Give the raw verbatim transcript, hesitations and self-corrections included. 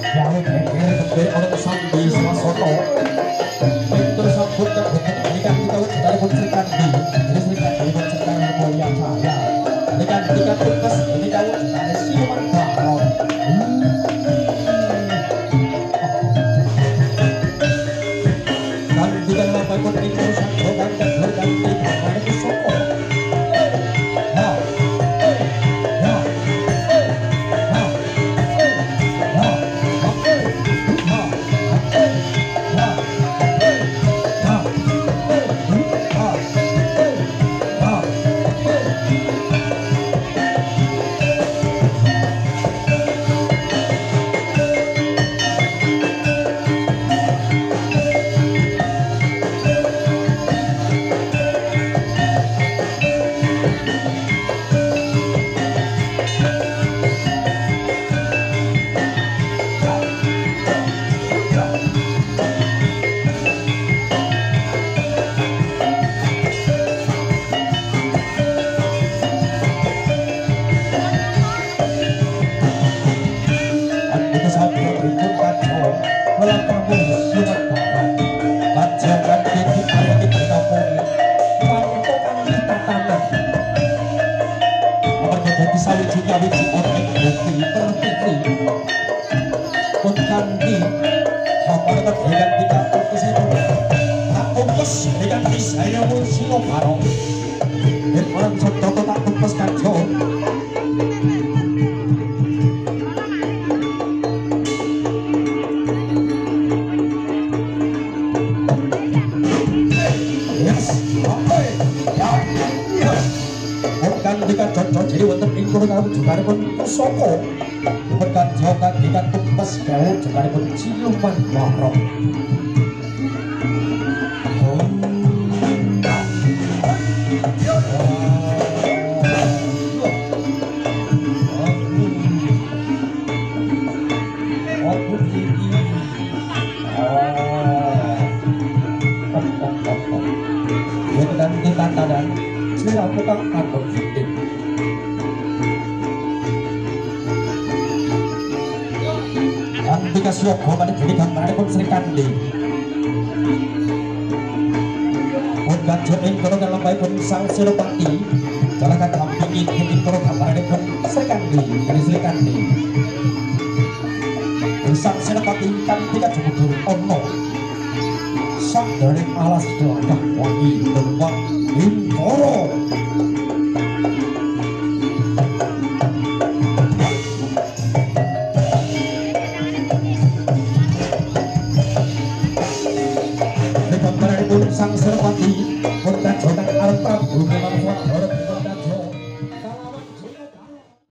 Gawe geger gede ana kesambi swasana. Pintur sabut kang bener ikan kita dari pun Sri Kandi. Dari Sri Kandi pun sedang mulia saya. Ikan tiga tugas ini kau dari siluman baron. Dan tiga nama pun itu satu dan berganti pada kesoko. Soko bukan joka dengan tumpes gaul juga pun ciuman barong. Dan kita dan saya bukan takut fitin. Ketika suap pada jadi gambar pun Sri Kandi. Bukan join kalau dalam baik pun sang Senopati. Kalau kata hampir ini kalau gambar pun Sri Kandi dari Sri Kandi. Sang Senopati kan tidak cukup ono. Sang dari alas gelagah wangi tembak Bintoro. Sang Senopati, Putra Jodan Al Prabu